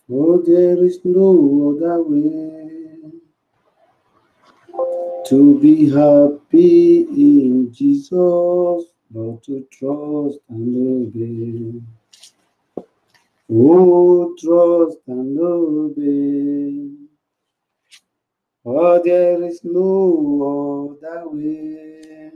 Oh, there is no other way to be happy in Jesus, but to trust and obey. Oh, trust and obey. Oh, there is no other way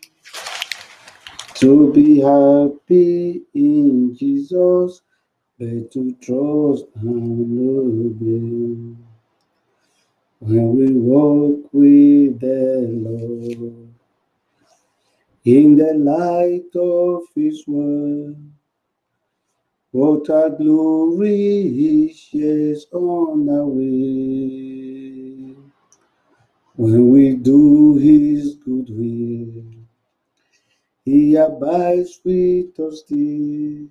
to be happy in Jesus, but to trust and obey. When we walk with the Lord in the light of His word, what a glory He shares on our way. When we do His good will, He abides with us still.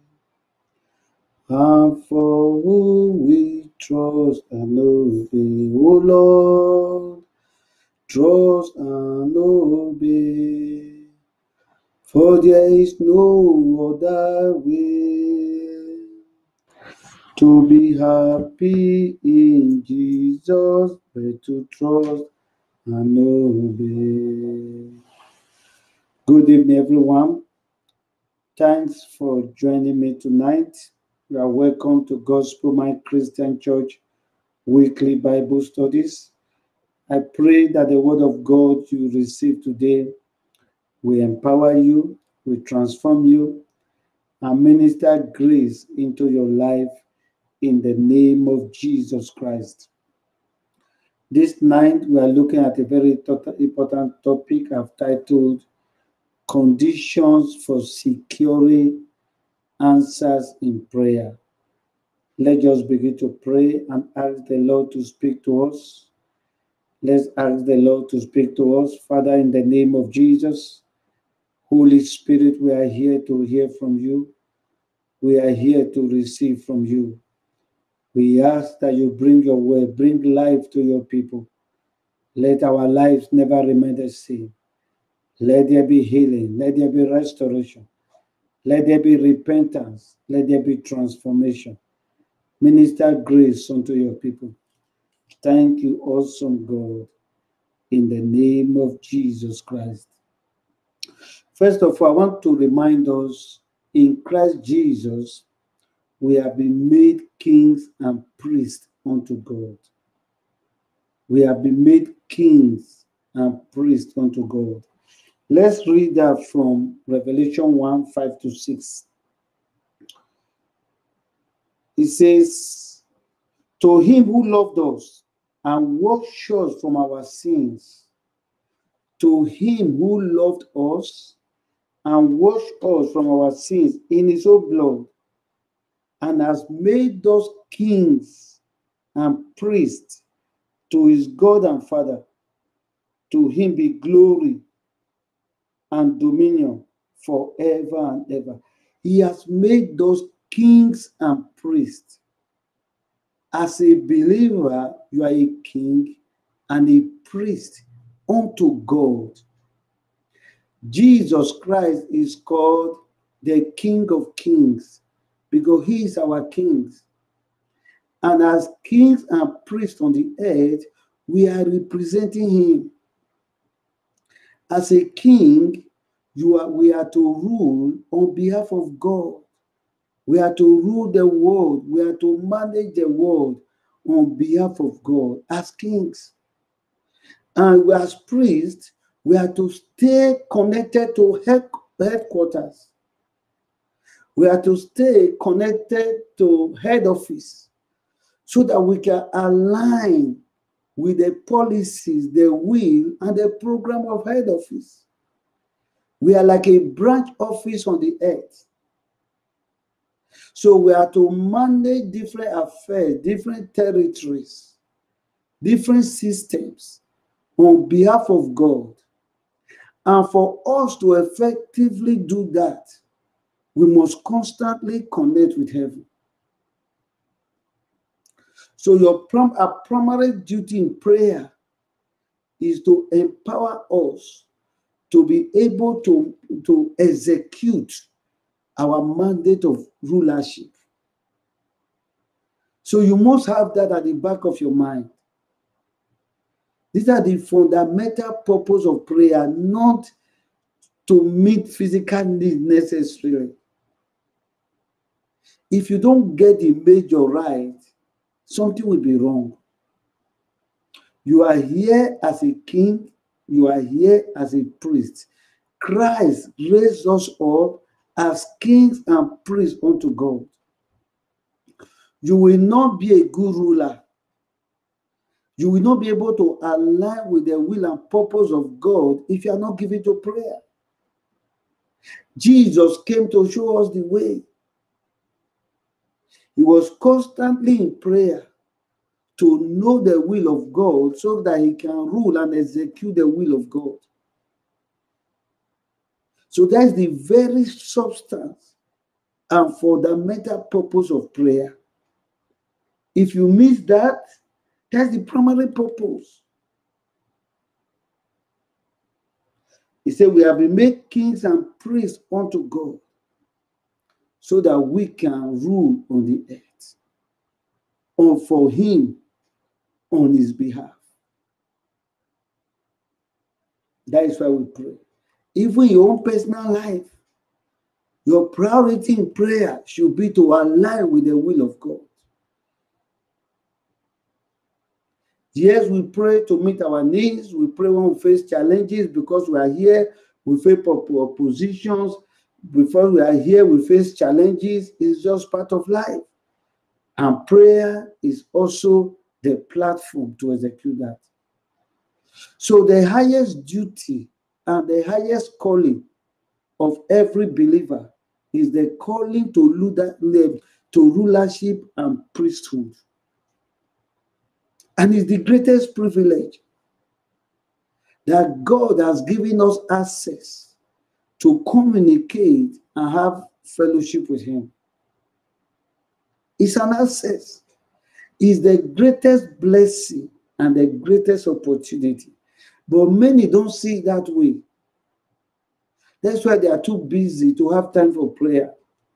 And for whom we trust and obey, O Lord, trust and obey. For there is no other way to be happy in Jesus, but to trust and obey. Good evening, everyone. Thanks for joining me tonight. You are welcome to Gospel Mind Christian Church weekly Bible studies. I pray that the word of God you receive today will empower you, will transform you, and minister grace into your life in the name of Jesus Christ. This night, we are looking at a very important topic I've titled Conditions for Securing Answers in Prayer. Let's just begin to pray and ask the Lord to speak to us. Let's ask the Lord to speak to us. Father, in the name of Jesus, Holy Spirit, we are here to hear from you. We are here to receive from you. We ask that you bring your word, bring life to your people. Let our lives never remain the same. Let there be healing. Let there be restoration. Let there be repentance. Let there be transformation. Minister grace unto your people. Thank you, awesome God, in the name of Jesus Christ. First of all, I want to remind us in Christ Jesus, we have been made kings and priests unto God. We have been made kings and priests unto God. Let's read that from Revelation 1, 5-6. It says, to him who loved us and washed us from our sins, to him who loved us and washed us from our sins in his own blood, and has made us kings and priests to his God and Father. To him be glory and dominion forever and ever. He has made those kings and priests. As a believer, you are a king and a priest unto God. Jesus Christ is called the King of Kings because he is our king. And as kings and priests on the earth, we are representing him. As a king, we are to rule on behalf of God. We are to rule the world. We are to manage the world on behalf of God as kings. And as priests, we are to stay connected to headquarters. We are to stay connected to head office so that we can align with the policies, the will, and the program of head office. We are like a branch office on the earth. So we are to manage different affairs, different territories, different systems on behalf of God. And for us to effectively do that, we must constantly connect with heaven. So our primary duty in prayer is to empower us to be able to execute our mandate of rulership. So you must have that at the back of your mind. These are the fundamental purpose of prayer, not to meet physical needs necessarily. If you don't get the major right, something will be wrong. You are here as a king, you are here as a priest. Christ raised us up as kings and priests unto God. You will not be a good ruler. You will not be able to align with the will and purpose of God if you are not given to prayer. Jesus came to show us the way. He was constantly in prayer to know the will of God so that he can rule and execute the will of God. So that's the very substance and fundamental purpose of prayer. If you miss that, that's the primary purpose. He said, we have been made kings and priests unto God so that we can rule on the earth, or for him, on his behalf. That is why we pray. Even your own personal life, your priority in prayer should be to align with the will of God. Yes, we pray to meet our needs. We pray when we face challenges because we are here. We face oppositions. Before we are here, we face challenges. It's just part of life. And prayer is also the platform to execute that. So the highest duty and the highest calling of every believer is the calling to rulership and priesthood. And it's the greatest privilege that God has given us access to communicate and have fellowship with him. It's an access. It's the greatest blessing and the greatest opportunity. But many don't see it that way. That's why they are too busy to have time for prayer.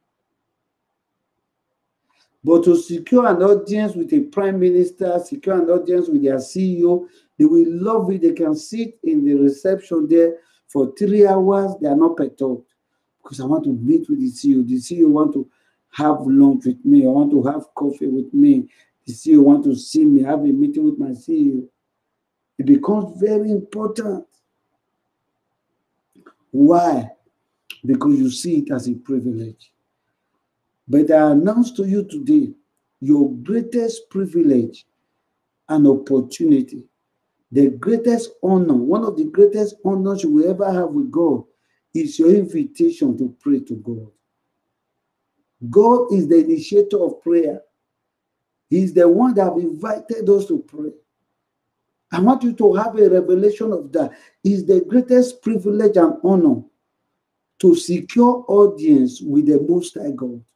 But to secure an audience with a prime minister, secure an audience with their CEO, they will love it. They can sit in the reception there for 3 hours. They are not perturbed because I want to meet with the CEO. The CEO want to have lunch with me. I want to have coffee with me. The CEO want to see me, have a meeting with my CEO. It becomes very important. Why? Because you see it as a privilege. But I announce to you today, your greatest privilege and opportunity, the greatest honor, one of the greatest honors you will ever have with God is your invitation to pray to God. God is the initiator of prayer. He's the one that have invited us to pray. I want you to have a revelation of that. It's the greatest privilege and honor to secure audience with the Most High God.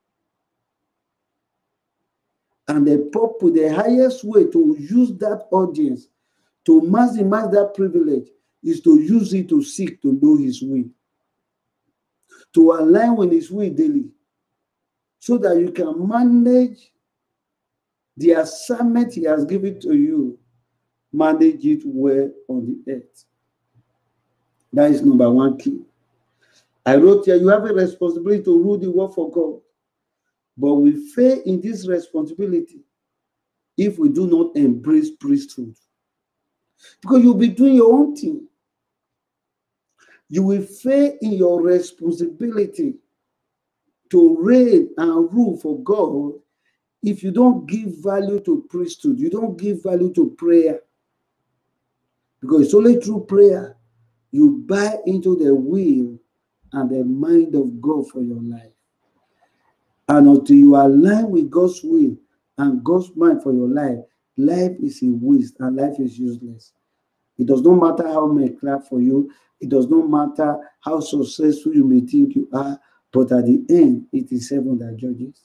And the highest way to use that audience, to maximize that privilege, is to use it to seek to know his will, to align with his will daily, so that you can manage the assignment he has given to you, manage it well on the earth. That is number one key. I wrote here, you have a responsibility to rule the world for God, but we fail in this responsibility if we do not embrace priesthood. Because you'll be doing your own thing. You will fail in your responsibility to reign and rule for God if you don't give value to priesthood. You don't give value to prayer. Because it's only through prayer you buy into the will and the mind of God for your life. And until you align with God's will and God's mind for your life, life is a waste and life is useless. It does not matter how many clap for you. It does not matter how successful you may think you are. But at the end, it is heaven that judges.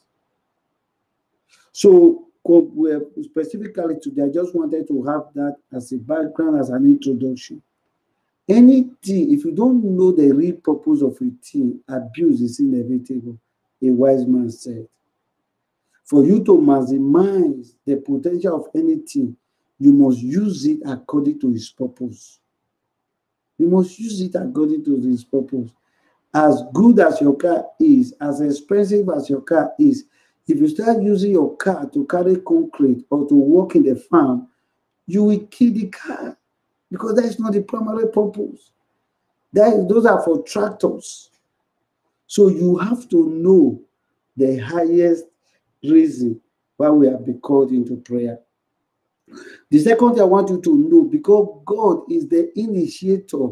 So specifically today, I just wanted to have that as a background, as an introduction. Anything, if you don't know the real purpose of a thing, abuse is inevitable, a wise man said. For you to maximize the potential of anything, you must use it according to His purpose. You must use it according to His purpose. As good as your car is, as expensive as your car is, if you start using your car to carry concrete or to work in the farm, you will kill the car, because that is not the primary purpose. Those are for tractors. So you have to know the highest reason why we have been called into prayer. The second thing I want you to know, because God is the initiator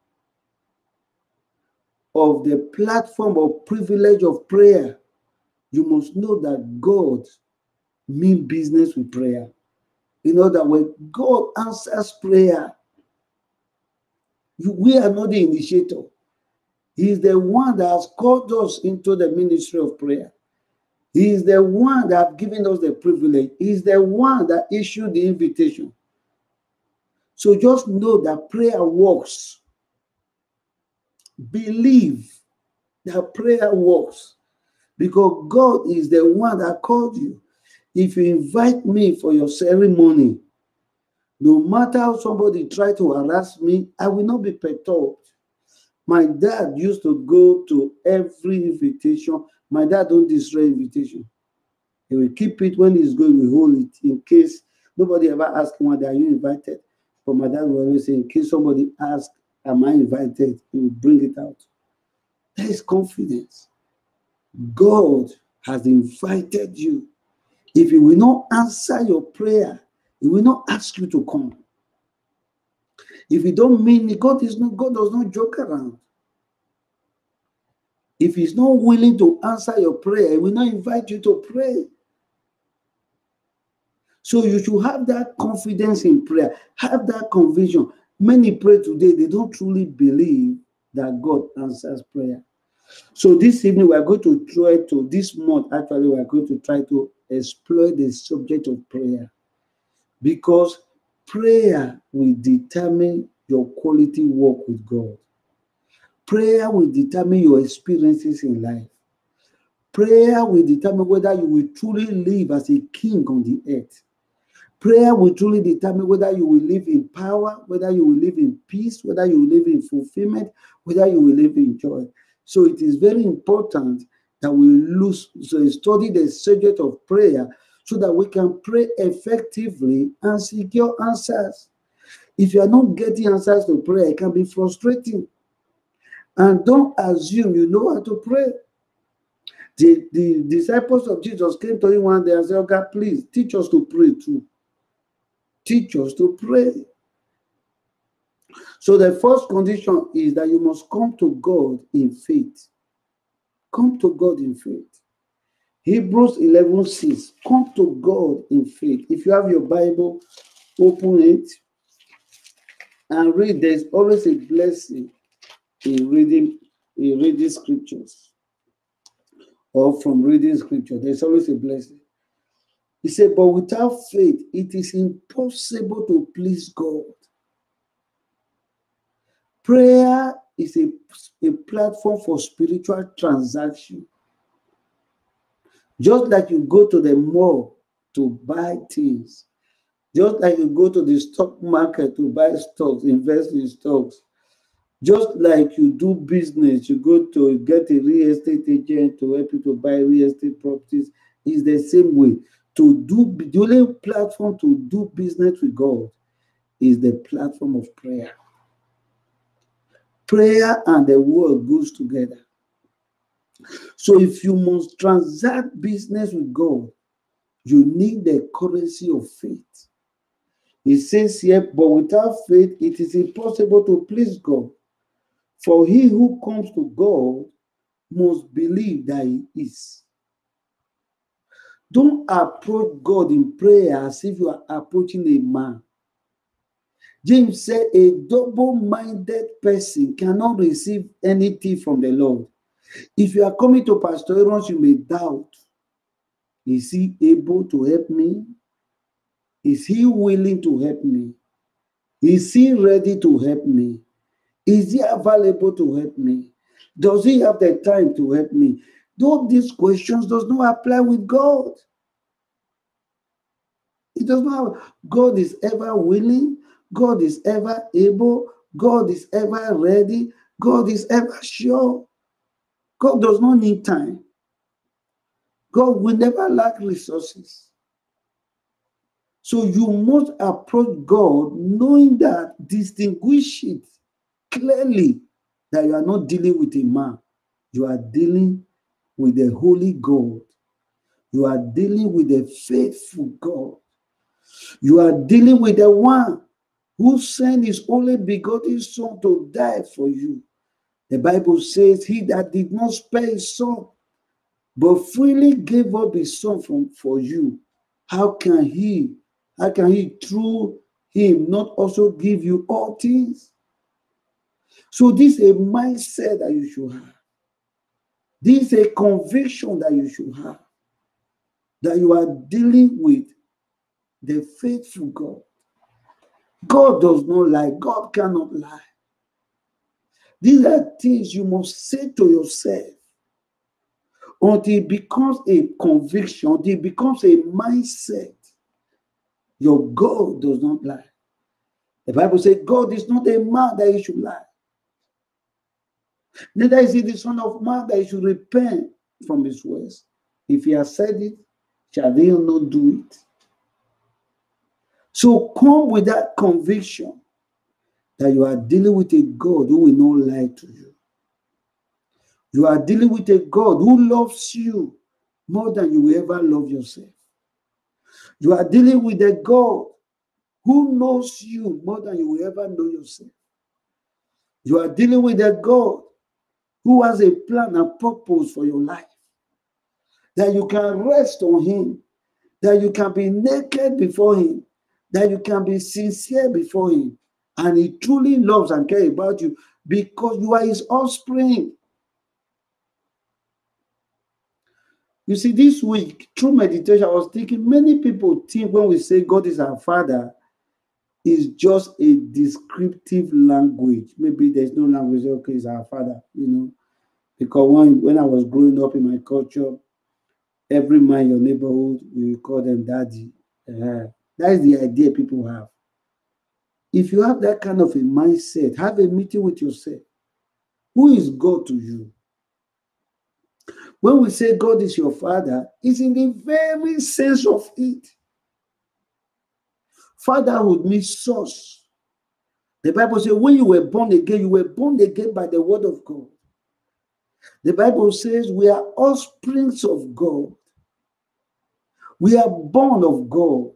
of the platform of privilege of prayer, you must know that God means business with prayer. In other words, God answers prayer. We are not the initiator. He is the one that has called us into the ministry of prayer. He is the one that has given us the privilege. He is the one that issued the invitation. So just know that prayer works. Believe that prayer works, because God is the one that called you. If you invite me for your ceremony, no matter how somebody try to harass me, I will not be perturbed. My dad used to go to every invitation. My dad don't destroy invitation. He will keep it. When he's going, we hold it in case nobody ever asks him, are you invited? But my dad will always say, in case somebody asks, am I invited? He will bring it out. There is confidence. God has invited you. If He will not answer your prayer, He will not ask you to come. If you don't mean it, God does not joke around. If He's not willing to answer your prayer, He will not invite you to pray. So you should have that confidence in prayer. Have that conviction. Many pray today, they don't truly believe that God answers prayer. So this evening, we are going to try to, this month actually, we are going to try to explore the subject of prayer. Because prayer will determine your quality walk with God. Prayer will determine your experiences in life. Prayer will determine whether you will truly live as a king on the earth. Prayer will truly determine whether you will live in power, whether you will live in peace, whether you will live in fulfillment, whether you will live in joy. So it is very important that we study the subject of prayer so that we can pray effectively and secure answers. If you are not getting answers to prayer, it can be frustrating. And don't assume you know how to pray. The disciples of Jesus came to him one day and said, "Oh God, please teach us to pray too. Teach us to pray." So the first condition is that you must come to God in faith. Come to God in faith. Hebrews 11:6. Come to God in faith. If you have your Bible, open it and read. There's always a blessing in reading scriptures, or from reading scripture. There's always a blessing. He said, but without faith, it is impossible to please God. Prayer is a platform for spiritual transaction. Just like you go to the mall to buy things, just like you go to the stock market to buy stocks, invest in stocks, just like you do business, you go to get a real estate agent to help you to buy real estate properties, is the same way. The only platform to do business with God is the platform of prayer. Prayer and the word goes together. So if you must transact business with God, you need the currency of faith. He says here, but without faith, it is impossible to please God. For he who comes to God must believe that He is. Don't approach God in prayer as if you are approaching a man. James said a double-minded person cannot receive anything from the Lord. If you are coming to Pastor Aaron, you may doubt. Is he able to help me? Is he willing to help me? Is he ready to help me? Is he available to help me? Does he have the time to help me? Though these questions does not apply with God. It does not have. God is ever willing. God is ever able. God is ever ready. God is ever sure. God does not need time. God will never lack resources. So you must approach God knowing that, distinguish it clearly, that you are not dealing with a man. You are dealing with the holy God. You are dealing with the faithful God. You are dealing with the one who sent his only begotten son to die for you. The Bible says, he that did not spare his son, but freely gave up his son for you, how can he through him not also give you all things? So this is a mindset that you should have. This is a conviction that you should have, that you are dealing with the faithful God. God does not lie. God cannot lie. These are things you must say to yourself until it becomes a conviction, until it becomes a mindset. Your God does not lie. The Bible says God is not a man that he should lie. Neither is he the son of man that he should repent from his words. If he has said it, shall he not do it? So come with that conviction that you are dealing with a God who will not lie to you. You are dealing with a God who loves you more than you will ever love yourself. You are dealing with a God who knows you more than you will ever know yourself. You are dealing with a God who has a plan and purpose for your life. That you can rest on him. That you can be naked before him. That you can be sincere before him. And he truly loves and cares about you because you are his offspring. You see, this week, through meditation, I was thinking many people think when we say God is our Father, it's just a descriptive language. Maybe there's no language, okay, it's our Father, Because when I was growing up in my culture, every man in your neighborhood, we call them daddy. That is the idea people have. If you have that kind of a mindset, have a meeting with yourself. Who is God to you? When we say God is your Father, it's in the very sense of it. Fatherhood means source. The Bible says when you were born again by the word of God. The Bible says we are offsprings of God. We are born of God.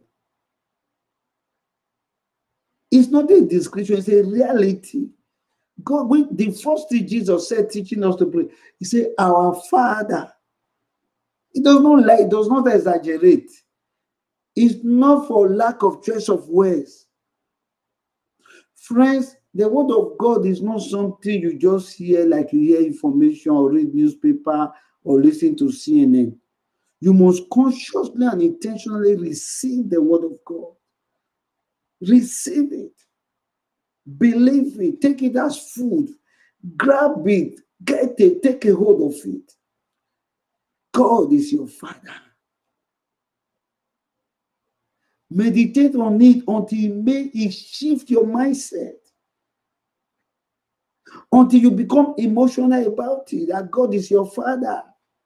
It's not a description, it's a reality. God, the first thing Jesus said, teaching us to pray, he said, our Father. It does not lie, it does not exaggerate. It's not for lack of choice of words. Friends, the word of God is not something you just hear like you hear information or read newspaper or listen to CNN. You must consciously and intentionally receive the word of God. Receive it. Believe it. Take it as food. Grab it. Get it. Take a hold of it. God is your Father. Meditate on it until it shift your mindset. Until you become emotional about it, that God is your Father.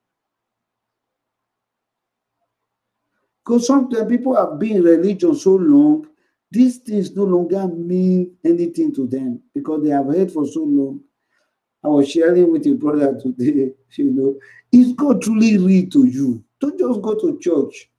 Because sometimes people have been in religion so long, these things no longer mean anything to them because they have heard for so long. I was sharing with a brother today, is God truly real to you? Don't just go to church.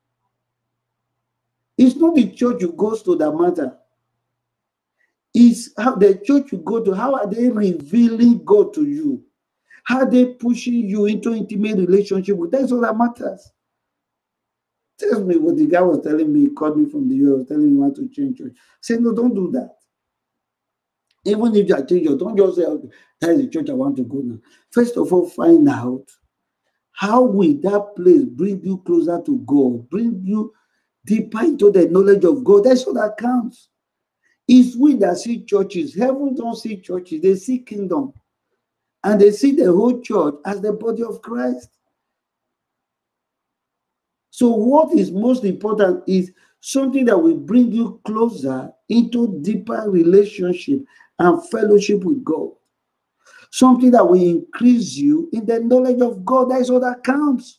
It's not the church you go to that matter. It's how the church you go to, how are they revealing God to you? How are they pushing you into intimate relationship with? That's all that matters. Tell me what the guy was telling me. He called me from the US, telling me he wants to change church. I said, no, don't do that. Even if you are changing, don't just say, okay, that is the church I want to go now. First of all, find out how will that place bring you closer to God, bring you deeper into the knowledge of God. That's all that counts. It's we that see churches. Heaven don't see churches. They see kingdom. And they see the whole church as the body of Christ. So what is most important is Something that will bring you closer into deeper relationship and fellowship with God. Something that will increase you in the knowledge of God. That is all that counts.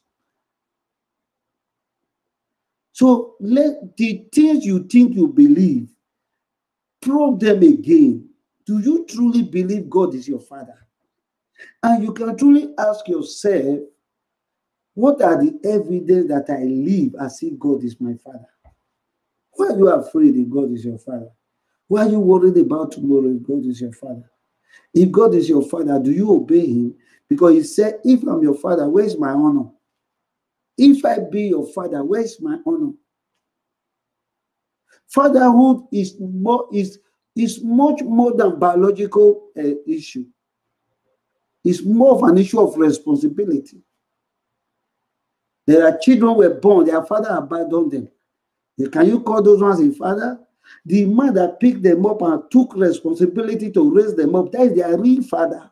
So let the things you think you believe, probe them again. Do you truly believe God is your Father? And you can truly ask yourself, what are the evidence that I live as if God is my Father? Why are you afraid if God is your Father? Why are you worried about tomorrow if God is your Father? If God is your Father, do you obey him? Because he said, if I'm your Father, where's my honor? If I be your Father, where's my honor? Fatherhood is much more than biological issue. It's more of an issue of responsibility. There are children who were born, their father abandoned them. Can you call those ones a father? The man that picked them up and took responsibility to raise them up, that is their real father.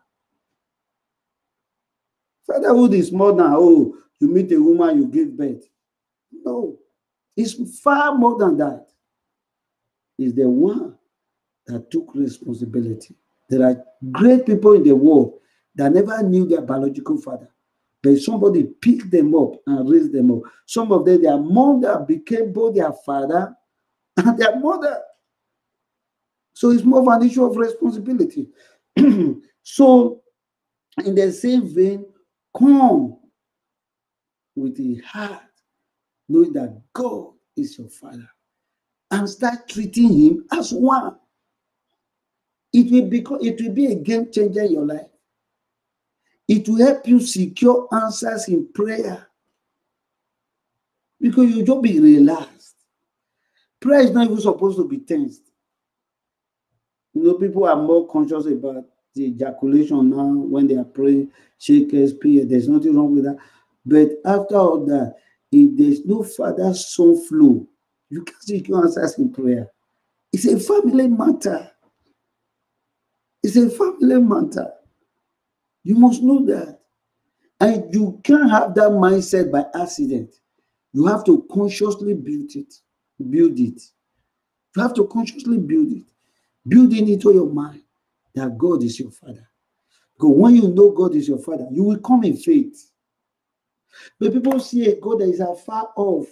Fatherhood is more than, oh, you meet a woman, you give birth. No, it's far more than that. It's the one that took responsibility. There are great people in the world that never knew their biological father, but somebody picked them up and raised them up. Some of them, their mother became both their father and their mother. So it's more of an issue of responsibility. So, in the same vein, come with a heart, knowing that God is your Father, and start treating him as one. It will be a game changer in your life. It will help you secure answers in prayer, because you just be relaxed. Prayer is not even supposed to be tensed. People are more conscious about the ejaculation now when they are praying, shakers, prayer. There's nothing wrong with that. But after all that, if there's no Father Son flow, you can't secure answers in prayer. It's a family matter. It's a family matter. You must know that. And you can't have that mindset by accident. You have to consciously build it. You have to consciously build it. Building into your mind that God is your Father. Because when you know God is your Father, you will come in faith. But people see a God that is afar off.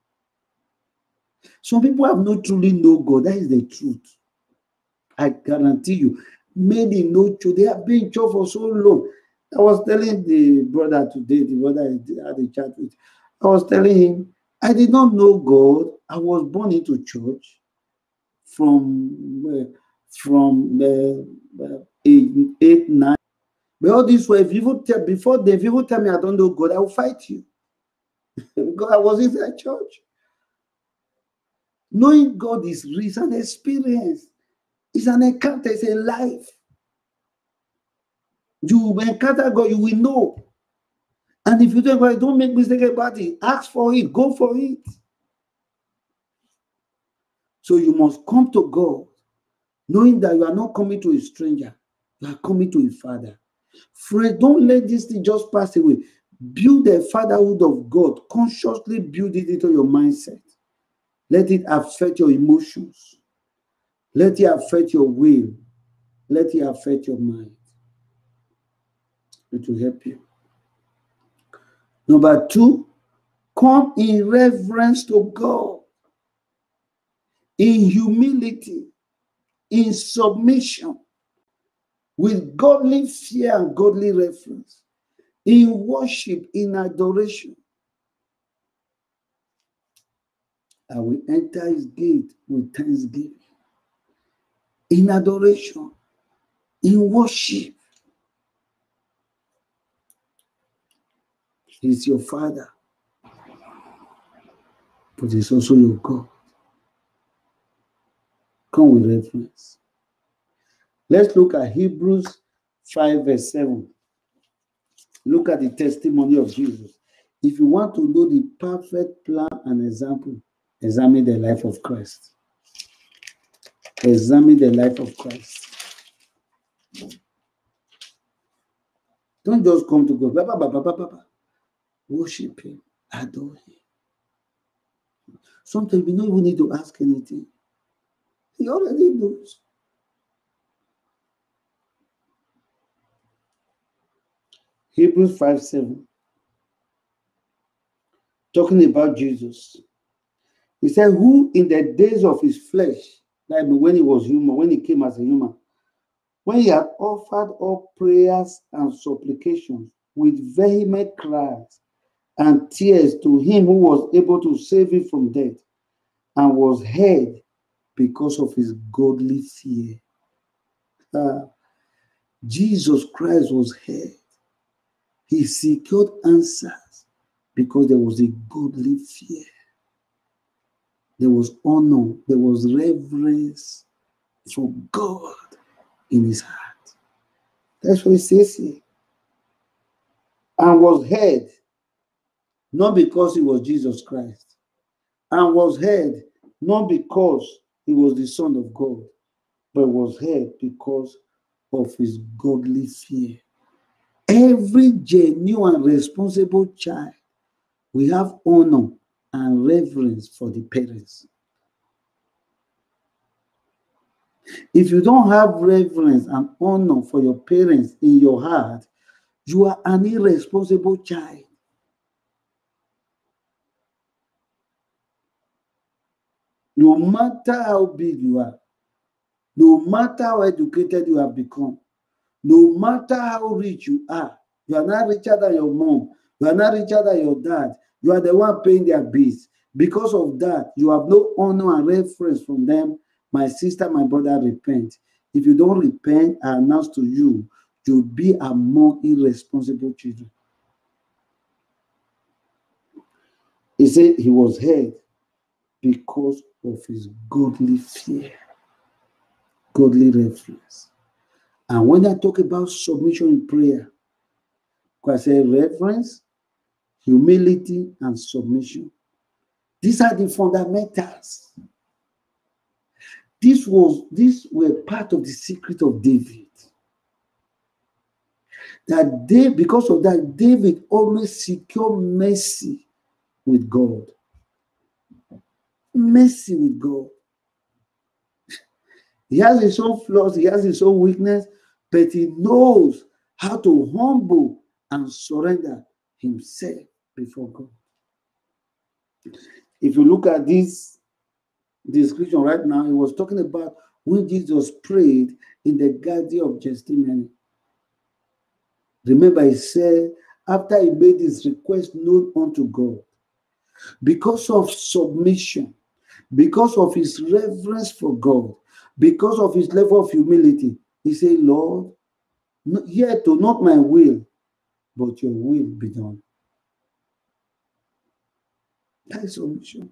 Some people have not truly know God. That is the truth. I guarantee you. Many know truth. They have been in church for so long. I was telling the brother today, the brother I had a chat with, I was telling him, I did not know God. I was born into church from age 8, 9. But all this way, before they people tell me I don't know God, I will fight you. Because I was in that church. Knowing God is real, it's an experience. It's an encounter, it's a life. You encounter God, you will know. And if you don't make mistake about it. Ask for it, go for it. So you must come to God, knowing that you are not coming to a stranger, you are coming to a Father. Friend, don't let this thing just pass away. Build the fatherhood of God. Consciously build it into your mindset. Let it affect your emotions. Let it affect your will. Let it affect your mind. It will help you. Number 2, come in reverence to God, in humility, in submission, with godly fear and godly reverence, in worship, in adoration. I will enter his gate with thanksgiving, in adoration, in worship. He's your Father, but he's also your God. Come with reverence. Let's look at Hebrews 5 verse 7. Look at the testimony of Jesus. If you want to know the perfect plan and example, examine the life of Christ. Examine the life of Christ. Don't just come to God. Worship him. Adore him. Sometimes we don't even need to ask anything. He already knows. Hebrews 5:7. Talking about Jesus. He said, who in the days of his flesh, like when he was human, when he came as a human, when he had offered up prayers and supplications with vehement cries and tears to him who was able to save him from death, and was heard because of his godly fear. Jesus Christ was heard. He secured answers because there was a godly fear. There was honor. There was reverence for God in his heart. That's what it says here. And was heard, not because he was Jesus Christ. And was heard, not because he was the Son of God, but was heard because of his godly fear. Every genuine, responsible child will have honor and reverence for the parents. If you don't have reverence and honor for your parents in your heart, you are an irresponsible child. No matter how big you are, no matter how educated you have become, no matter how rich you are not richer than your mom, you are not richer than your dad, you are the one paying their bills. Because of that, you have no honor and reference from them. My sister, my brother, repent. If you don't repent, I announce to you, you'll be among irresponsible children. He said he was heard because of his godly fear, godly reverence. And when I talk about submission in prayer, I say reverence, humility, and submission. These are the fundamentals. These were part of the secret of David. Because of that, David always secured mercy with God. Mercy with God. He has his own flaws, he has his own weakness, but he knows how to humble and surrender himself before God. If you look at this description right now, he was talking about when Jesus prayed in the Garden of Gethsemane. Remember, he said, after he made his request known unto God, because of submission, because of his reverence for God, because of his level of humility, he said, Lord, yet not my will, but your will be done. That is submission.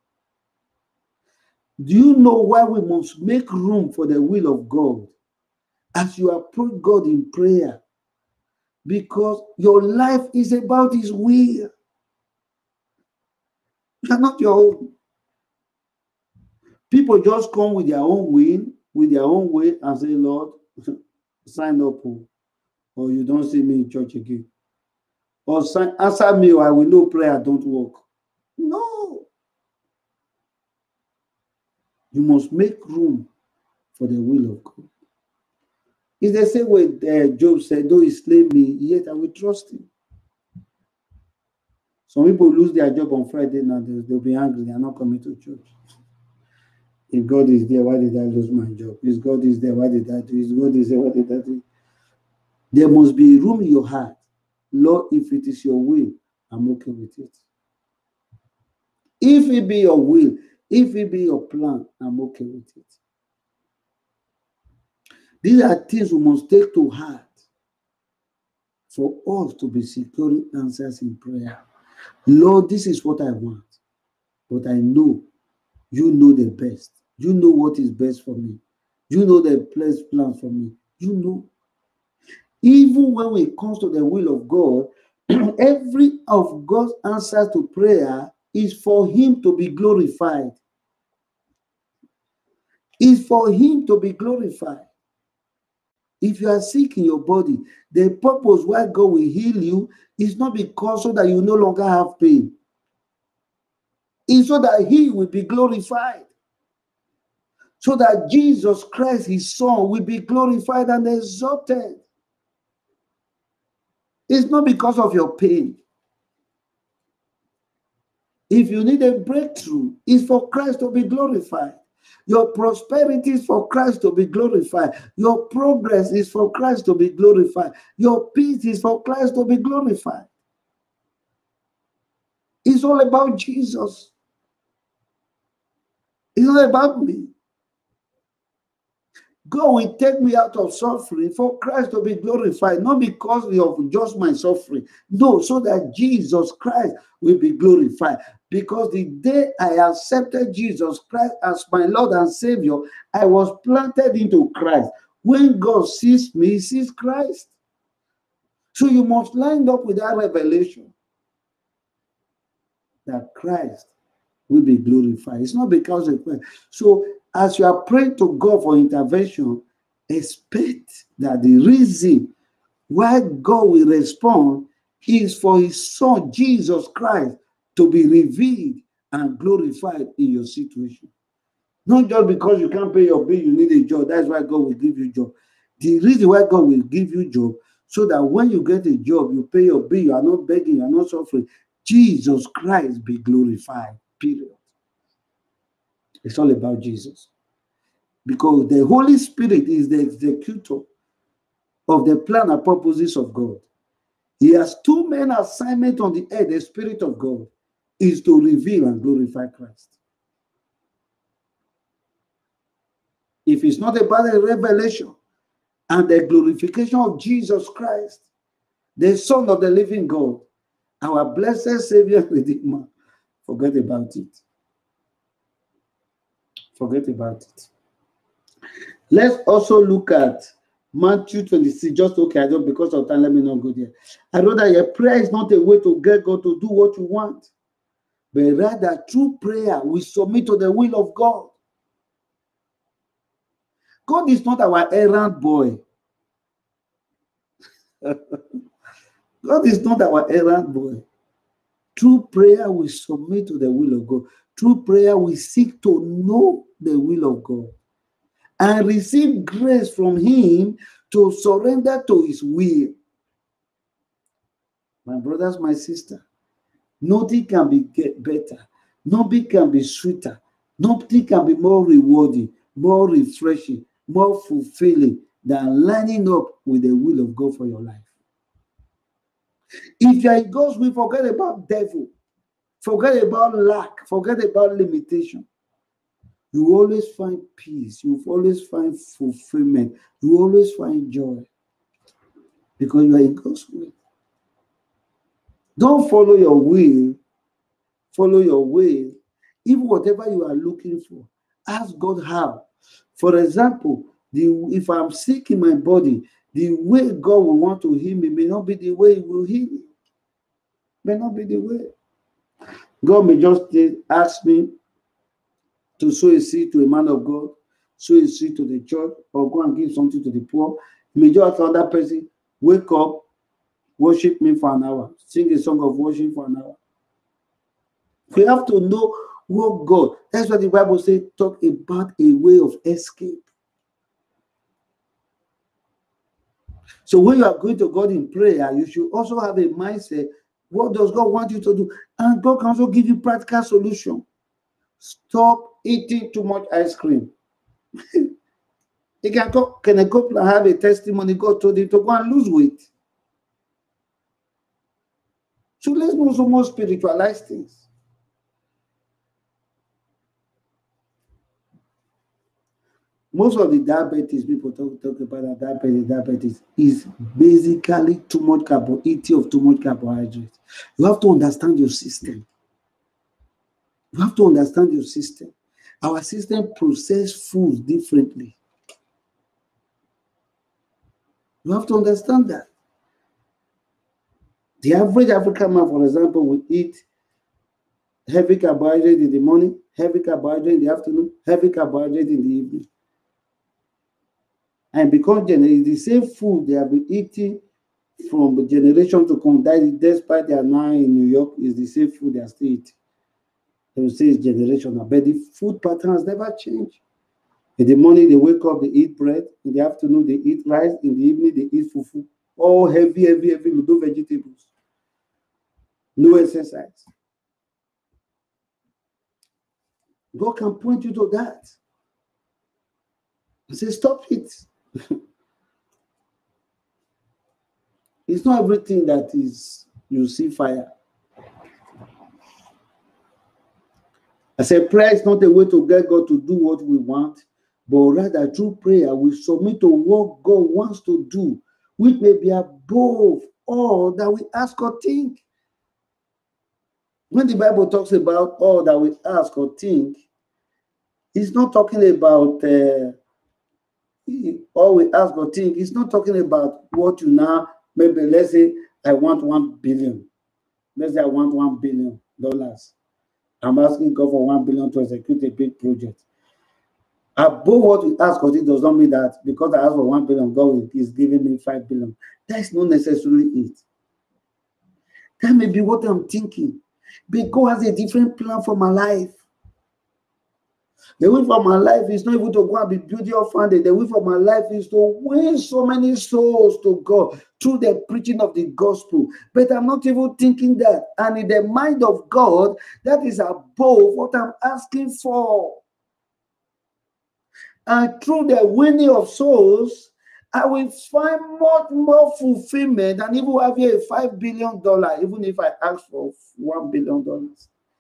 Do you know why we must make room for the will of God as you approach God in prayer? Because your life is about his will. You are not your own. People just come with their own will, with their own way, and say, Lord, sign up, or you don't see me in church again. Or answer me, or I will know prayer don't work. No. You must make room for the will of God. It's the same way Job said, though he slay me, yet I will trust him. Some people lose their job on Friday now, they'll be angry, they are not coming to church. If God is there, why did I lose my job? If God is there, why did I do? If God is there, why did I do? There must be room in your heart. Lord, if it is your will, I'm okay with it. If it be your will, if it be your plan, I'm okay with it. These are things we must take to heart for us to be securing answers in prayer. Lord, this is what I want, but I know you know the best. You know what is best for me. You know the best plan for me. You know. Even when it comes to the will of God, every of God's answers to prayer is for him to be glorified. Is for him to be glorified. If you are sick in your body, the purpose why God will heal you is not because so that you no longer have pain. is so that he will be glorified. So that Jesus Christ, his son, will be glorified and exalted. It's not because of your pain. If you need a breakthrough, it's for Christ to be glorified. Your prosperity is for Christ to be glorified. Your progress is for Christ to be glorified. Your peace is for Christ to be glorified. It's all about Jesus. It's not about me. God will take me out of suffering for Christ to be glorified, not because of just my suffering. No, so that Jesus Christ will be glorified. Because the day I accepted Jesus Christ as my Lord and Savior, I was planted into Christ. When God sees me, he sees Christ. So you must line up with that revelation that Christ will be glorified. It's not because of Christ. So as you are praying to God for intervention, expect that the reason why God will respond is for his son, Jesus Christ, to be revealed and glorified in your situation. Not just because you can't pay your bill, you need a job. That's why God will give you a job. The reason why God will give you a job, so that when you get a job, you pay your bill, you are not begging, you are not suffering. Jesus Christ be glorified, period. It's all about Jesus. Because the Holy Spirit is the executor of the plan and purposes of God. He has two main assignments on the earth. The Spirit of God is to reveal and glorify Christ. If it's not about a revelation and the glorification of Jesus Christ, the Son of the living God, our blessed Savior, Redeemer, forget about it. Forget about it. Let's also look at Matthew 26. Just okay, I don't, because of time, let me not go there. I know that your prayer is not a way to get God to do what you want, but rather through prayer, we submit to the will of God. God is not our errand boy. God is not our errand boy. Through prayer, we submit to the will of God. Through prayer, we seek to know the will of God and receive grace from him to surrender to his will. My brothers, my sister, nothing can be better. Nothing can be sweeter. Nothing can be more rewarding, more refreshing, more fulfilling than lining up with the will of God for your life. If you are in God's will, forget about devil. Forget about lack. Forget about limitation. You always find peace. You always find fulfillment. You always find joy. Because you are in God's will. Don't follow your will. Follow your way. Even whatever you are looking for, ask God how. For example, if I'm sick in my body, the way God will want to heal me may not be the way he will heal me. May not be the way. God may just ask me to sow a seed to a man of God, sow a seed to the church, or go and give something to the poor. He may just ask another person, wake up, worship me for an hour, sing a song of worship for an hour. We have to know what God. That's what the Bible says, talk about a way of escape. So when you are going to God in prayer, you should also have a mindset. What does God want you to do? And God can also give you practical solution. Stop eating too much ice cream. Can a couple have a testimony? God told him to go and lose weight. So let's also more spiritualize things. Most of the diabetes people talk about diabetes is basically too much eating of too much carbohydrates. You have to understand your system. You have to understand your system. Our system processes food differently. You have to understand that. The average African man, for example, will eat heavy carbohydrate in the morning, heavy carbohydrate in the afternoon, heavy carbohydrate in the evening. And because it's the same food they have been eating from generation to come, despite they are now in New York, is the same food they are still eating. They will say it's generational, but the food patterns never change. In the morning, they wake up, they eat bread. In the afternoon, they eat rice. In the evening, they eat fufu. All heavy, no vegetables. No exercise. God can point you to that. He says, stop it. It's not everything that is you see fire. I said, prayer is not a way to get God to do what we want, but rather through prayer, we submit to what God wants to do, which may be above all that we ask or think. When the Bible talks about all that we ask or think, it's not talking about all we ask or think. It's not talking about what you now, maybe let's say I want 1 billion. Let's say I want $1 billion. I'm asking God for 1 billion to execute a big project. Above what we ask or think does not mean that because I ask for 1 billion, God is giving me 5 billion. That is not necessarily it. That may be what I'm thinking. But God has a different plan for my life. The way for my life is not even to go and be building or founded. The way for my life is to win so many souls to God through the preaching of the gospel. But I'm not even thinking that. And in the mind of God, that is above what I'm asking for. And through the winning of souls, I will find much more fulfillment than even having a $5 billion, even if I ask for $1 billion.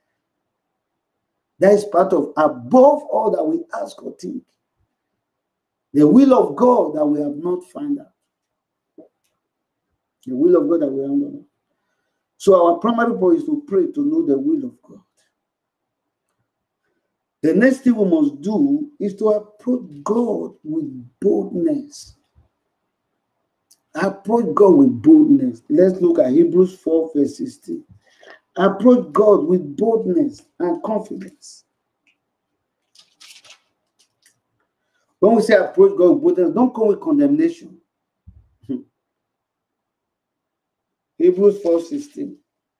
That is part of above all that we ask or think. The will of God that we have not found out. The will of God that we have not known. So our primary point is to pray to know the will of God. The next thing we must do is to approach God with boldness. Approach God with boldness. Let's look at Hebrews 4 verse 16. Approach God with boldness and confidence. When we say approach God with boldness, don't come with condemnation. Hebrews 4:16.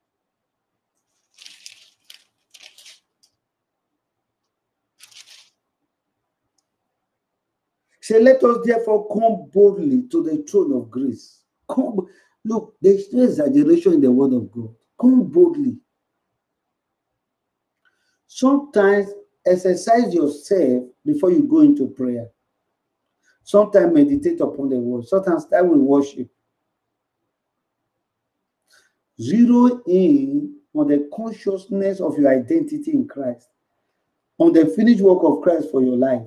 Say, let us therefore come boldly to the throne of grace. Come, look, there's no exaggeration in the word of God. Come boldly. Sometimes exercise yourself before you go into prayer. Sometimes meditate upon the word. Sometimes start with worship. Zero in on the consciousness of your identity in Christ, on the finished work of Christ for your life.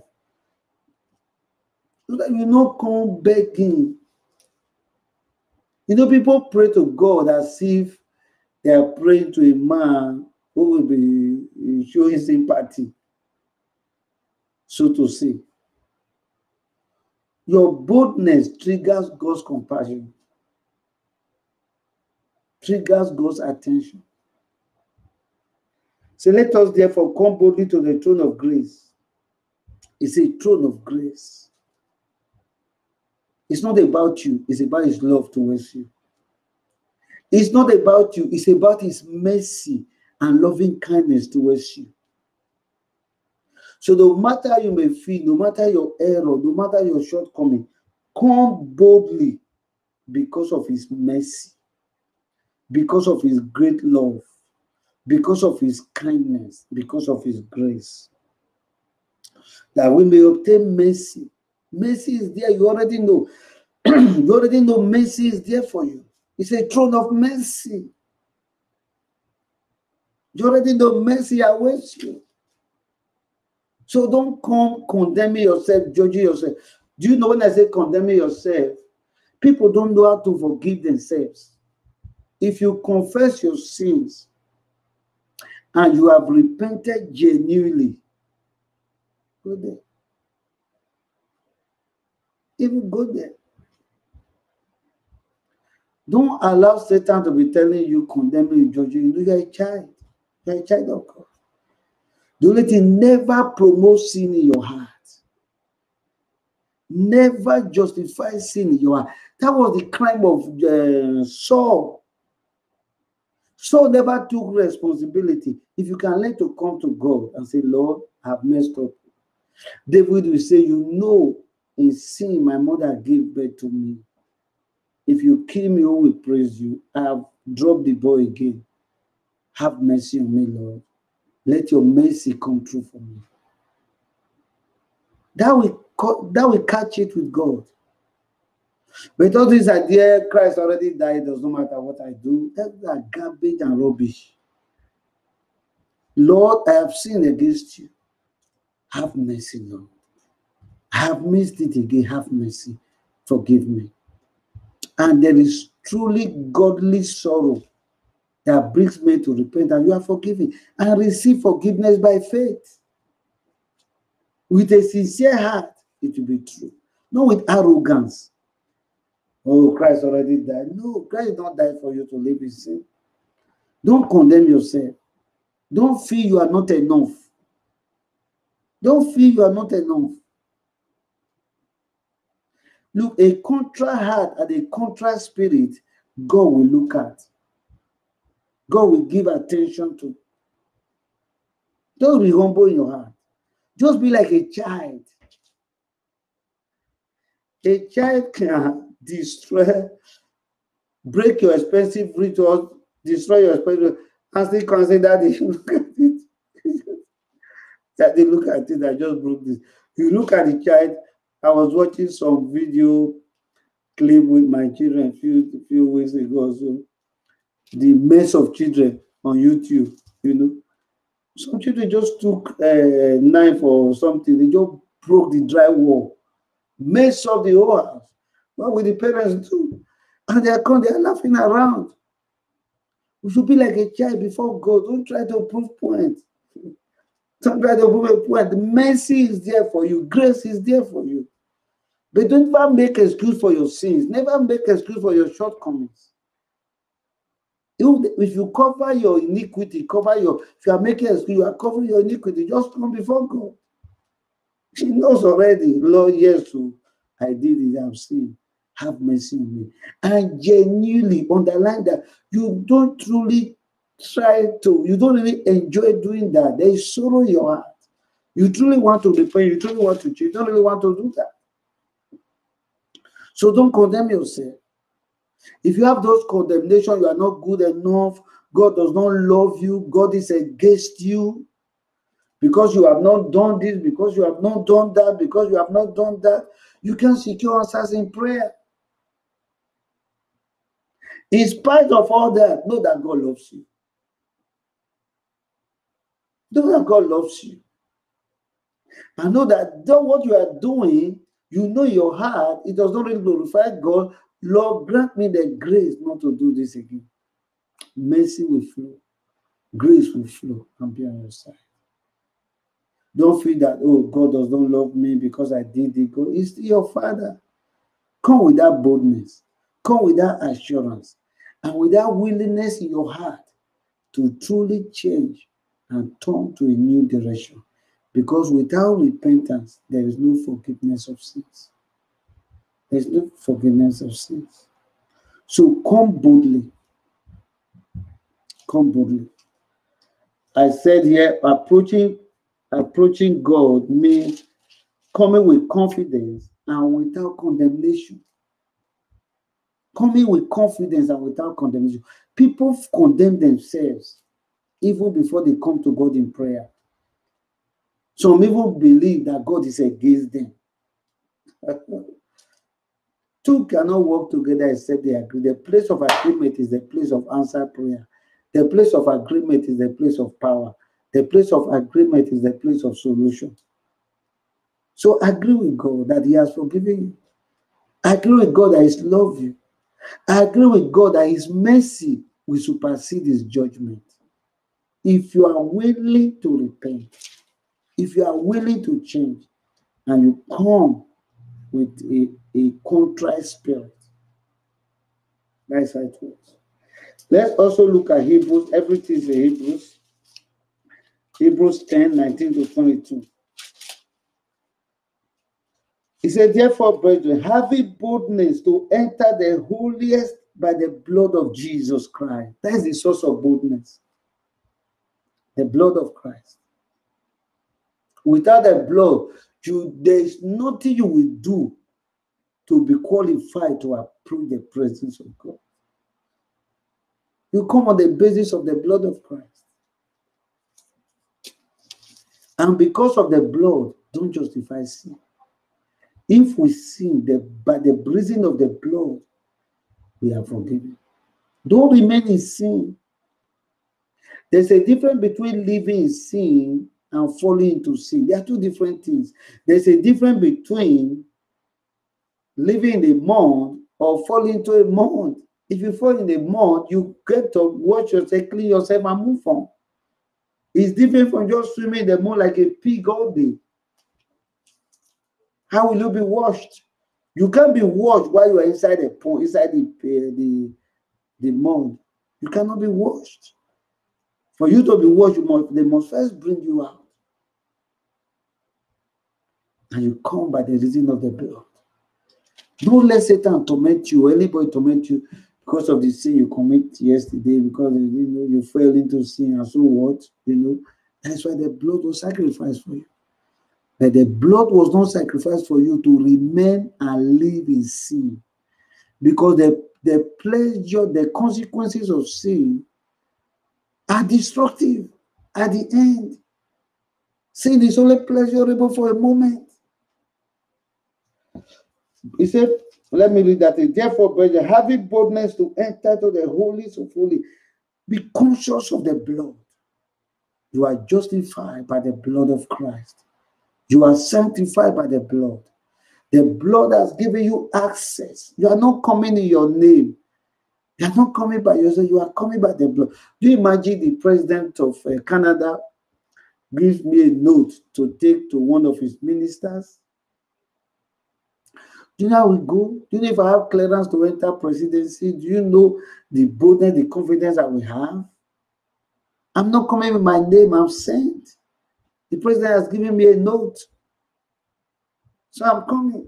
So that you not come begging. You know, people pray to God as if they are praying to a man who will be showing sympathy, so to say. Your boldness triggers God's compassion, triggers God's attention. So let us therefore come boldly to the throne of grace. It's a throne of grace. It's not about you, it's about his love towards you. It's not about you, it's about his mercy and loving kindness towards you. So no matter how you may feel, no matter your error, no matter your shortcoming, come boldly because of his mercy, because of his great love, because of his kindness, because of his grace. That we may obtain mercy. Mercy is there, you already know. You already know mercy is there for you. It's a throne of mercy. You already know mercy awaits you. So don't come condemning yourself, judging yourself. Do you know when I say condemning yourself, people don't know how to forgive themselves. If you confess your sins and you have repented genuinely, go there. Even go there. Don't allow Satan to be telling you, condemning you, judging you. You're a child. You're a child of God. The only thing, never promote sin in your heart. Never justify sin in your heart. That was the crime of Saul. Saul never took responsibility. If you can learn to come to God and say, Lord, I have messed up. David will say, you know, in sin, my mother gave birth to me. If you kill me, who will praise you? I have dropped the ball again. Have mercy on me, Lord. Let your mercy come true for me. That will catch it with God. But all this idea, Christ already died, does not matter what I do. That's garbage and rubbish. Lord, I have sinned against you. Have mercy, Lord. I have missed it again. Have mercy. Forgive me. And there is truly godly sorrow that brings men to repent, and you are forgiven and receive forgiveness by faith. With a sincere heart, it will be true. Not with arrogance. Oh, Christ already died. No, Christ did not die for you to live in sin. Don't condemn yourself. Don't feel you are not enough. Don't feel you are not enough. Look, a contrite heart and a contrite spirit, God will look at. God will give attention to. Don't be humble in your heart. Just be like a child. A child can destroy, break your expensive rituals, destroy your expensive, and still consider that they look at it. That they look at it, I just broke this. You look at the child. I was watching some video clip with my children a few weeks ago. So the mess of children on YouTube, you know. Some children just took a knife or something. They just broke the drywall, messed up the whole house. What will the parents do? And they are laughing around. We should be like a child before God. Don't try to prove points. Don't try to prove a point. The mercy is there for you. Grace is there for you. But don't ever make excuse for your sins. Never make excuse for your shortcomings. If you cover your iniquity, if you are making excuse, you are covering your iniquity, just come before God. She knows already, Lord, yes, I did it, I've sinned. Have mercy on me. And genuinely underline that you don't truly you don't really enjoy doing that. There is sorrow in your heart. You truly want to repent, you truly want to change, you don't really want to do that. So don't condemn yourself. If you have those condemnations, you are not good enough, God does not love you, God is against you, because you have not done this, because you have not done that, because you have not done that, you can secure answers in prayer. In spite of all that, know that God loves you. Know that God loves you. And know that what you are doing, you know your heart, it does not really glorify God. Lord, grant me the grace not to do this again. Mercy will flow. Grace will flow and be on your side. Don't feel that, oh, God does not love me because I did it. God is still your Father. Come with that boldness. Come with that assurance. And with that willingness in your heart to truly change and turn to a new direction. Because without repentance, there is no forgiveness of sins. There is no forgiveness of sins. So come boldly. Come boldly. I said here, approaching God means coming with confidence and without condemnation. Coming with confidence and without condemnation. People condemn themselves even before they come to God in prayer. Some even believe that God is against them. Two cannot work together except they agree. The place of agreement is the place of answered prayer. The place of agreement is the place of power. The place of agreement is the place of solution. So agree with God that He has forgiven you. Agree with God that He loves you. Agree with God that His mercy will supersede His judgment. If you are willing to repent, if you are willing to change, and you come with a contrite spirit, that's how it works. Let's also look at Hebrews. Everything is in Hebrews. Hebrews 10, 19 to 22. He said, therefore, brethren, having boldness to enter the holiest by the blood of Jesus Christ. That is the source of boldness. The blood of Christ. Without the blood, there is nothing you will do to be qualified to approach the presence of God. You come on the basis of the blood of Christ. And because of the blood, don't justify sin. If we sin by the reason of the blood, we are forgiven. Don't remain in sin. There's a difference between living in sin and falling into sin. There are two different things. There's a difference between living in a month or falling into a month. If you fall in a month, you get to wash yourself, clean yourself, and move on. It's different from just swimming in the mud like a pig all day. How will you be washed? You can't be washed while you are inside the pond, inside the mud. You cannot be washed. For you to be washed, they must first bring you out. And you come by the reason of the blood. Don't let Satan torment you, or anybody torment you because of the sin you commit yesterday, because you fell into sin, and so what? That's why the blood was sacrificed for you. But the blood was not sacrificed for you to remain and live in sin. Because the pleasure, the consequences of sin are destructive at the end. Sin is only pleasurable for a moment. He said, let me read that. Therefore, brethren, having boldness to enter to the holiest of holies, be conscious of the blood. You are justified by the blood of Christ. You are sanctified by the blood. The blood has given you access. You are not coming in your name. You are not coming by yourself. You are coming by the blood. Do you imagine the president of Canada gives me a note to take to one of his ministers? Do you know how we go? Do you know if I have clearance to enter presidency? Do you know the boldness, the confidence that we have? I'm not coming with my name. I'm sent. The president has given me a note. So I'm coming.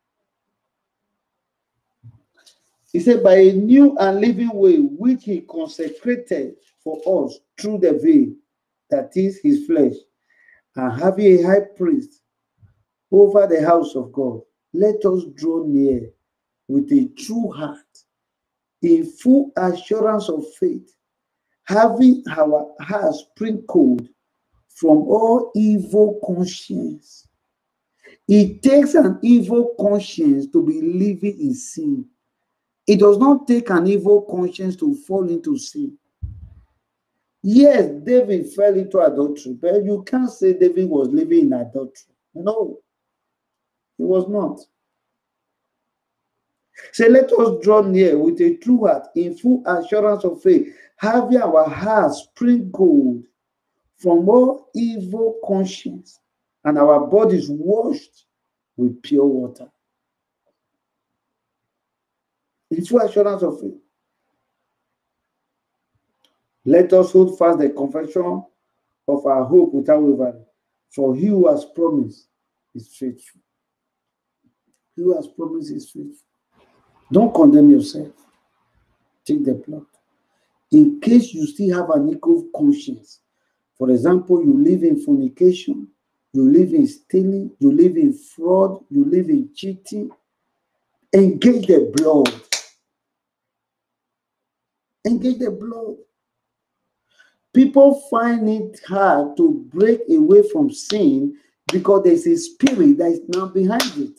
He said, by a new and living way, which he consecrated for us through the veil, that is his flesh, and having a high priest over the house of God, let us draw near with a true heart, in full assurance of faith, having our hearts sprinkled from all evil conscience. It takes an evil conscience to be living in sin. It does not take an evil conscience to fall into sin. Yes, David fell into adultery, but you can't say David was living in adultery. No, he was not. Say, let us draw near with a true heart, in full assurance of faith, having our hearts sprinkled from all evil conscience, and our bodies washed with pure water. In full assurance of faith. Let us hold fast the confession of our hope without wavering, for he who has promised is faithful. He who has promised is faithful. Don't condemn yourself. Take the blood. In case you still have an equal conscience, for example, you live in fornication, you live in stealing, you live in fraud, you live in cheating, engage the blood. Engage the blood. People find it hard to break away from sin because there's a spirit that is now behind it.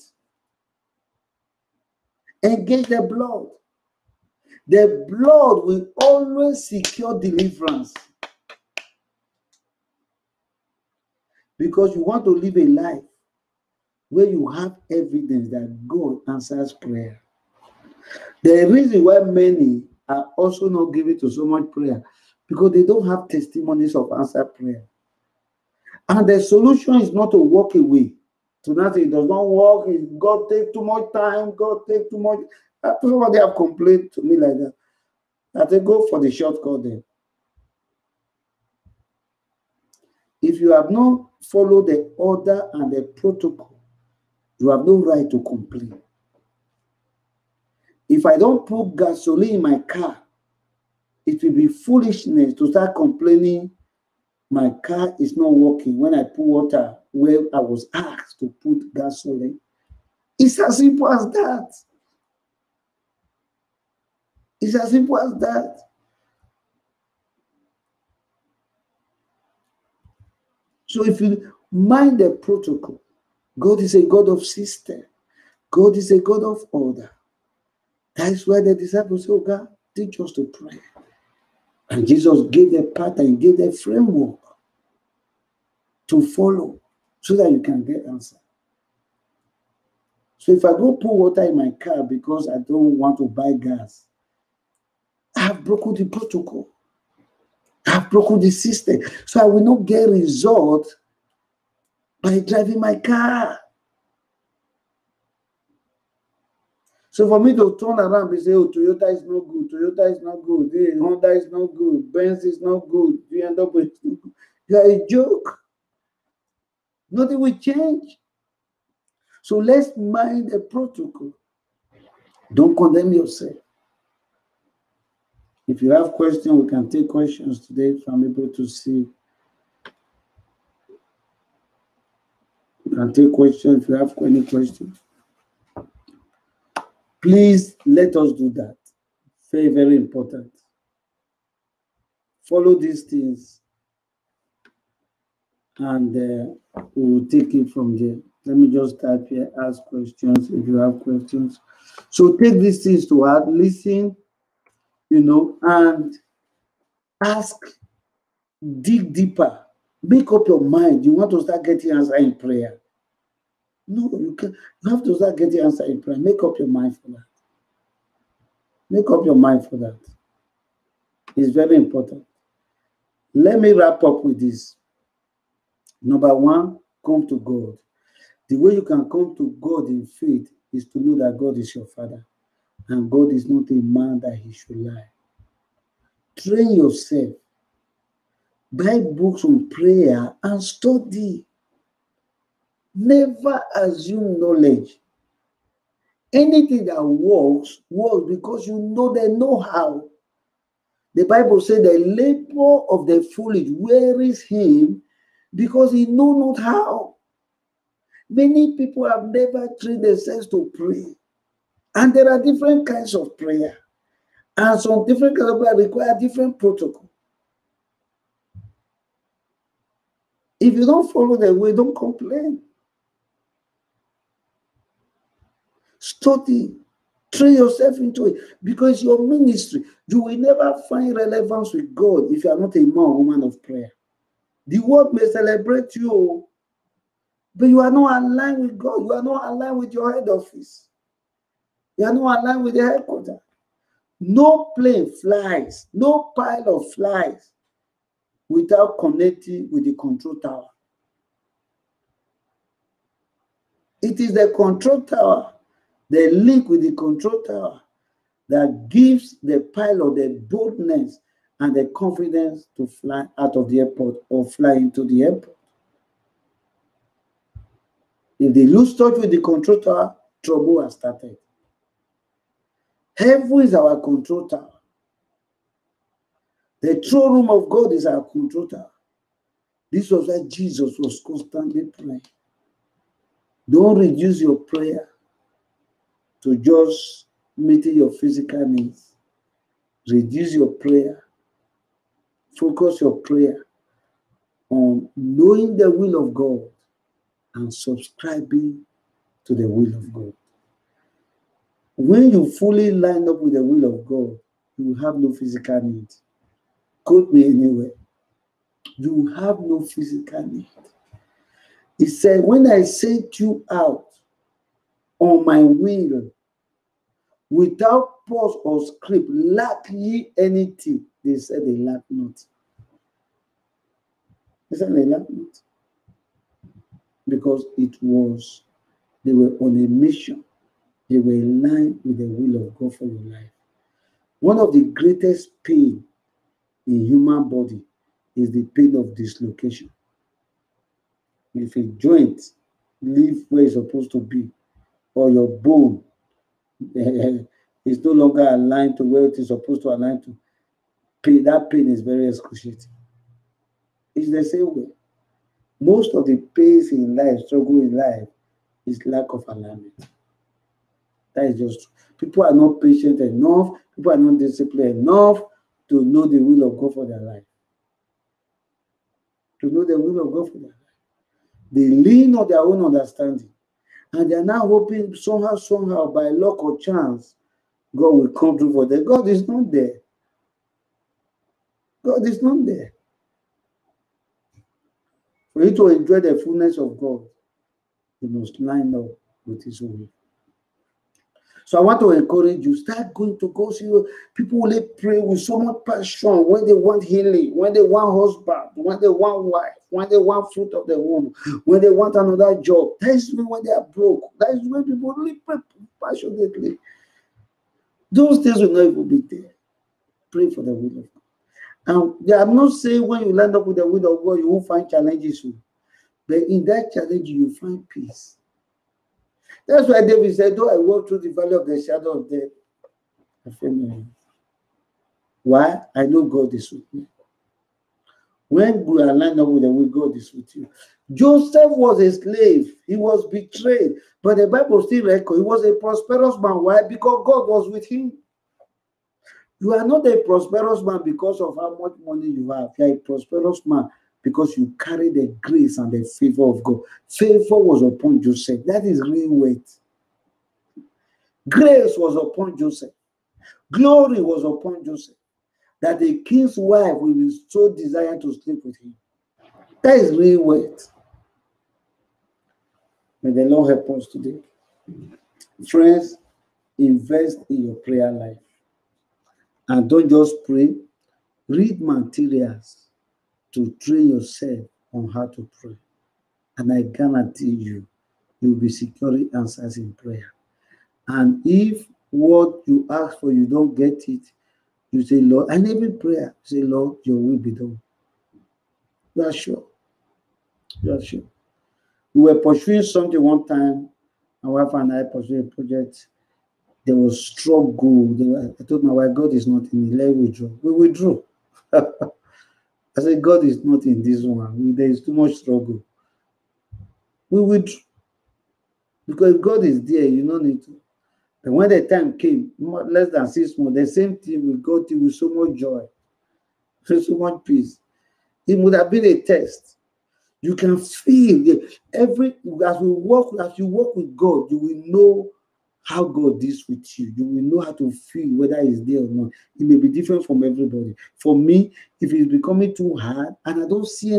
Engage the blood. The blood will always secure deliverance. Because you want to live a life where you have evidence that God answers prayer. The reason why many are also not given to so much prayer, because they don't have testimonies of answered prayer. And the solution is not to walk away. To not say it does not work, God take too much time, God take too much. Somebody have complained to me like that. That they go for the shortcut there. If you have not followed the order and the protocol, you have no right to complain. If I don't put gasoline in my car, it will be foolishness to start complaining my car is not working when I put water where I was asked to put gasoline. It's as simple as that. It's as simple as that. So if you mind the protocol, God is a God of system. God is a God of order. That is why the disciples said, oh God, teach us to pray. And Jesus gave the pattern, gave the framework to follow so that you can get answer. So if I go pour water in my car because I don't want to buy gas, I have broken the protocol. I have broken the system. So I will not get result by driving my car. So for me to turn around and say, oh, Toyota is not good, Toyota is not good, hey, Honda is not good, Benz is not good, you end up with, you are a joke. Nothing will change. So let's mind the protocol. Don't condemn yourself. If you have questions, we can take questions today if I'm able to see. We can take questions if you have any questions. Please let us do that. Very, very important. Follow these things and we'll take it from there. Let me just type here, ask questions if you have questions. So take these things to heart, listen, and ask, dig deeper. Make up your mind. You want to start getting answer in prayer. No, you can't. You have to start getting answer in prayer. Make up your mind for that. Make up your mind for that. It's very important. Let me wrap up with this. Number one, come to God. The way you can come to God in faith is to know that God is your Father. And God is not a man that he should lie. Train yourself. Buy books on prayer and study. Never assume knowledge. Anything that works because you know the know-how. The Bible said the labor of the foolish wearies him because he know not how. Many people have never trained themselves to pray. And there are different kinds of prayer. And some different kinds of prayer require different protocol. If you don't follow the way, don't complain. Study. Train yourself into it. Because your ministry, you will never find relevance with God if you are not a man or woman of prayer. The world may celebrate you, but you are not aligned with God. You are not aligned with your head office. You are not aligned with the headquarters. No plane flies, no pilot flies without connecting with the control tower. It is the control tower, the link with the control tower, that gives the pilot the boldness and the confidence to fly out of the airport or fly into the airport. If they lose touch with the control tower, trouble has started. Heaven is our control tower. The throne room of God is our control tower. This was why Jesus was constantly praying. Don't reduce your prayer to just meeting your physical needs. Reduce your prayer. Focus your prayer on knowing the will of God and subscribing to the will of God. When you fully line up with the will of God, you will have no physical need. Quote me anywhere. You will have no physical need. He said, when I sent you out on my will, without pause or script, lack ye anything? They said they lack not. They said they lack not. Because they were on a mission. They were in line with the will of God for your life. One of the greatest pain in human body is the pain of dislocation. If a joint leave where it's supposed to be, or your bone It's no longer aligned to where it is supposed to align to. Pain, that pain is very excruciating. It's the same way. Most of the pains in life, struggle in life, is lack of alignment. That is just true. People are not patient enough. People are not disciplined enough to know the will of God for their life. To know the will of God for their life. They lean on their own understanding. And they are now hoping somehow, by luck or chance, God will come through for them. God is not there. God is not there. For you to enjoy the fullness of God, you must line up with His will. So I want to encourage you, start going to God. See, people will pray with so much passion when they want healing, when they want husband, when they want wife, when they want fruit of the womb, when they want another job. That is when they are broke. That is when people really pray passionately. Those things will not even be there. Pray for the will of God. And I'm not saying when you land up with the will of God, you won't find challenges. But in that challenge, you find peace. That's why David said, though I walk through the valley of the shadow of death, I fear no evil. Why? I know God is with me. When we are lined up with the will, God is with you. Joseph was a slave. He was betrayed. But the Bible still records he was a prosperous man. Why? Because God was with him. You are not a prosperous man because of how much money you have. You are a prosperous man because you carry the grace and the favor of God. Favor was upon Joseph. That is real weight. Grace was upon Joseph. Glory was upon Joseph. That the king's wife will be so desired to sleep with him. That is real weight. May the Lord help us today. Friends, invest in your prayer life. And don't just pray. Read materials to train yourself on how to pray. And I guarantee you, you'll be securing answers in prayer. And if what you ask for, you don't get it, you say, Lord, and every prayer, say, Lord, your will be done. You are sure. You are sure. We were pursuing something one time, my wife and I pursued a project. There was struggle. I told my wife, God is not in it. Let's withdraw. We withdrew. I said, God is not in this one. There is too much struggle. We withdrew. Because if God is there, you don't need to. And when the time came, less than 6 months, the same thing we got it with so much joy, so much peace. It would have been a test. You can feel as you walk with God, you will know how God deals with you. You will know how to feel whether He's there or not. It may be different from everybody. For me, if it's becoming too hard and I don't see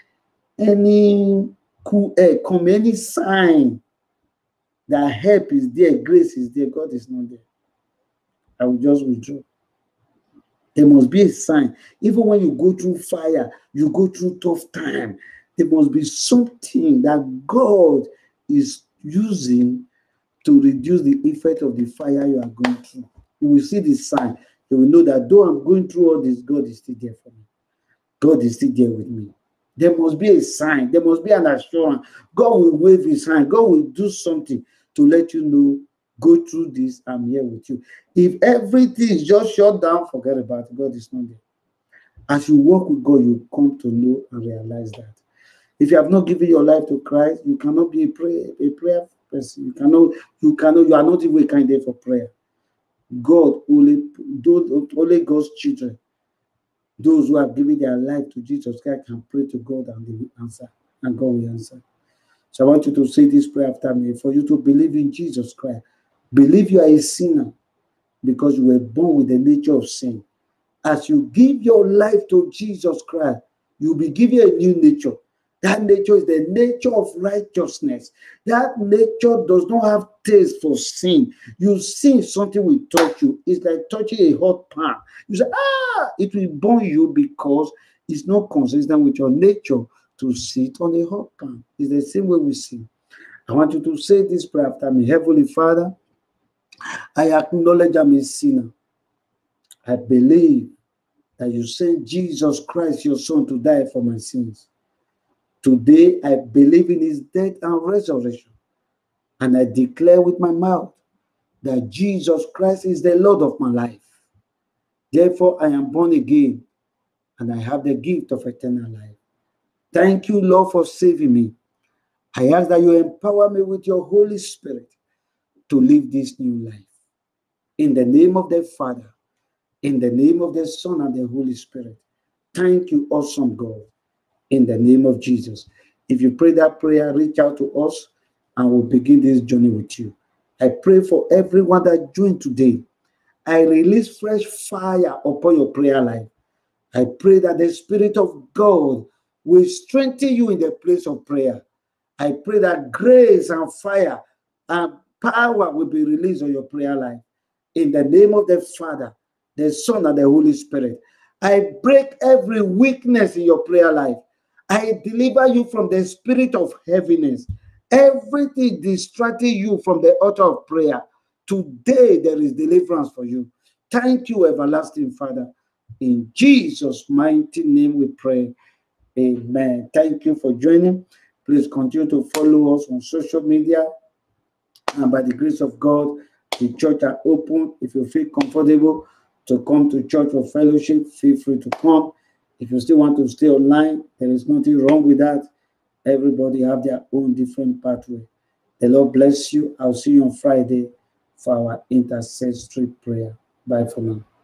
any cool air come, any sign that help is there, grace is there, God is not there, I will just withdraw. There must be a sign. Even when you go through fire, you go through tough time, there must be something that God is using to reduce the effect of the fire you are going through. You will see the sign. You will know that though I'm going through all this, God is still there for me. God is still there with me. There must be a sign. There must be an assurance. God will wave His hand. God will do something to let you know, go through this, I'm here with you. If everything is just shut down, forget about it. God is not there. As you walk with God, you come to know and realize that. If you have not given your life to Christ, you cannot be a prayer person. You are not even a candidate for prayer. God only God's children, those who have given their life to Jesus Christ, can pray to God and they will answer, and God will answer. So I want you to say this prayer after me. For you to believe in Jesus Christ, believe you are a sinner because you were born with the nature of sin. As you give your life to Jesus Christ, you'll be given a new nature. That nature is the nature of righteousness. That nature does not have taste for sin. You sin, something will touch you. It's like touching a hot pan. You say, it will burn you because it's not consistent with your nature to sit on a hot pan. It's the same way we sin. I want you to say this prayer after me. Heavenly Father, I acknowledge I'm a sinner. I believe that you sent Jesus Christ, your Son, to die for my sins. Today, I believe in His death and resurrection. And I declare with my mouth that Jesus Christ is the Lord of my life. Therefore, I am born again, and I have the gift of eternal life. Thank you, Lord, for saving me. I ask that you empower me with your Holy Spirit to live this new life. In the name of the Father, in the name of the Son, and the Holy Spirit. Thank you, awesome God. In the name of Jesus. If you pray that prayer, reach out to us and we'll begin this journey with you. I pray for everyone that joined today. I release fresh fire upon your prayer life. I pray that the Spirit of God will strengthen you in the place of prayer. I pray that grace and fire and power will be released on your prayer life. In the name of the Father, the Son, and the Holy Spirit. I break every weakness in your prayer life. I deliver you from the spirit of heaviness. Everything distracting you from the altar of prayer. Today there is deliverance for you. Thank you, everlasting Father. In Jesus' mighty name we pray. Amen. Thank you for joining. Please continue to follow us on social media. And by the grace of God, the church are open. If you feel comfortable to come to church for fellowship, feel free to come. If you still want to stay online, there is nothing wrong with that. Everybody have their own different pathway. The Lord bless you. I'll see you on Friday for our intercessory prayer. Bye for now.